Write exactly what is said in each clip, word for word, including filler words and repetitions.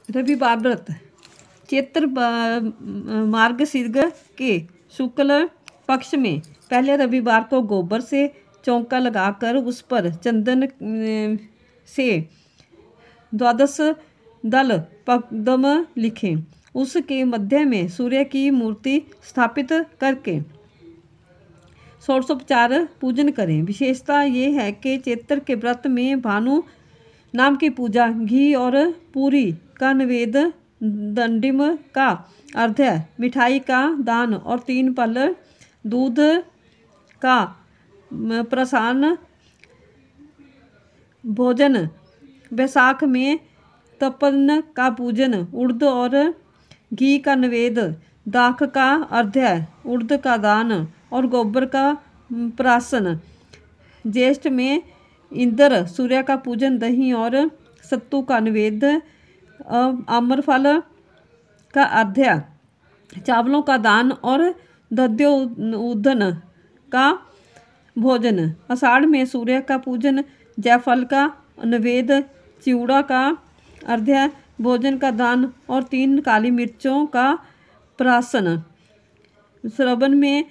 रविवार व्रत चैत्र मार्गशीर्ष के शुक्ल पक्ष में पहले रविवार को गोबर से चौका लगाकर उस पर चंदन से द्वादश दल पद्म लिखें। उसके मध्य में सूर्य की मूर्ति स्थापित करके षोडशोपचार पूजन करें। विशेषता ये है कि चैत्र के व्रत में भानु नाम की पूजा, घी और पूरी का नैवेद्य, दंडिम का अर्घ्य, मिठाई का दान और तीन पल दूध का प्रसाद भोजन, वैशाख में तपन का पूजन, उड़द और घी का नैवेद्य, दाख का अर्घ्य, उड़द का दान और गोबर का प्राशन, ज्येष्ठ में इंद्र सूर्य का पूजन, दही और सत्तू का नैवेद्य, आम्रफल का अर्घ्य, चावलों का दान और दध्योदन का भोजन, आषाढ़ में सूर्य का पूजन, जायफल का नैवेद्य, चिवड़ा का अर्घ्य, भोजन का दान और तीन काली मिर्चों का प्राशन, श्रावण में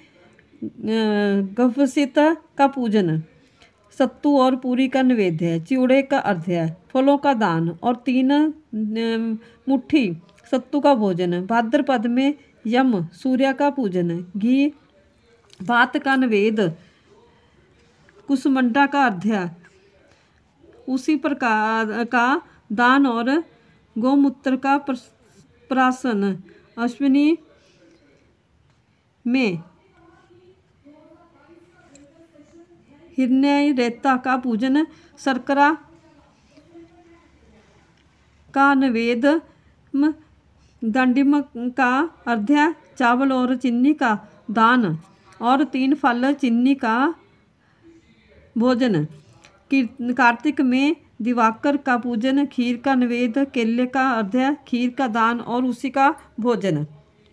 गभसित का पूजन, सत्तू और पूरी का नैवेद्य, चिवड़े का अर्घ्य, फलों का दान और तीन मुट्ठी सत्तू का भोजन, भाद्रपद में यम सूर्य का पूजन, घी भात का नैवेद्य, कुसुमंडा का अर्घ्य, उसी प्रकार का दान और गौमूत्र का प्राशन, अश्विनी में हिरण्य रेता का पूजन, शर्करा का नैवेद्य, दंडिम का अर्घ्य, चावल और चीनी का दान और तीन फल चीनी का भोजन, कार्तिक में दिवाकर का पूजन, खीर का नैवेद्य, केले का अर्घ्य, खीर का दान और उसी का भोजन,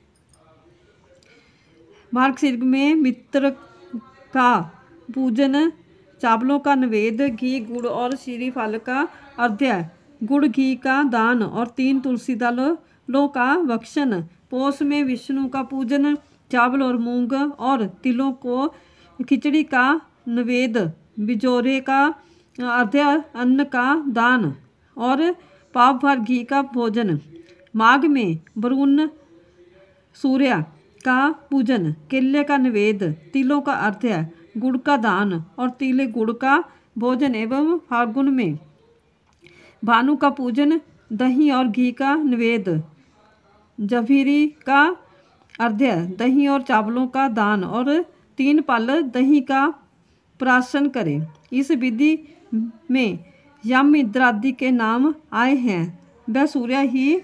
मार्गशीर्ष में मित्र का पूजन, चावलों का नैवेद्य, घी गुड़ और श्रीफल का अर्घ्य, गुड़ घी का दान और तीन तुलसी दलों का भक्षण, पौष में विष्णु का पूजन, चावल और मूंग और तिलों को खिचड़ी का नैवेद्य, बिजोरे का अर्घ्य, अन्न का दान और पाव भर घी का भोजन, माघ में वरुण सूर्य का पूजन, केले का नैवेद्य, तिलों का अर्घ्य, गुड़ का दान और तिले गुड़ का भोजन एवं फाल्गुन में भानु का पूजन, दही और घी का नैवेद्य, जभीरी का अर्घ्य, दही और चावलों का दान और तीन पल दही का प्राशन करें। इस विधि में यम इंद्रादि के नाम आए हैं, वह सूर्य ही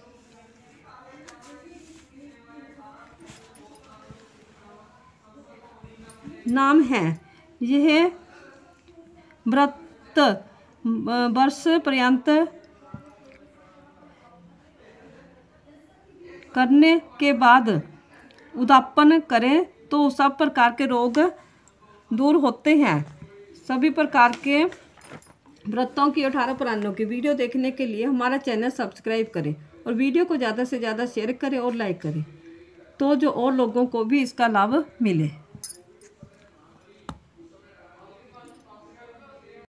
नाम है। यह व्रत वर्ष पर्यंत करने के बाद उद्यापन करें तो सब प्रकार के रोग दूर होते हैं। सभी प्रकार के व्रतों की अठारह पुराणों की वीडियो देखने के लिए हमारा चैनल सब्सक्राइब करें और वीडियो को ज़्यादा से ज़्यादा शेयर करें और लाइक करें, तो जो और लोगों को भी इसका लाभ मिले।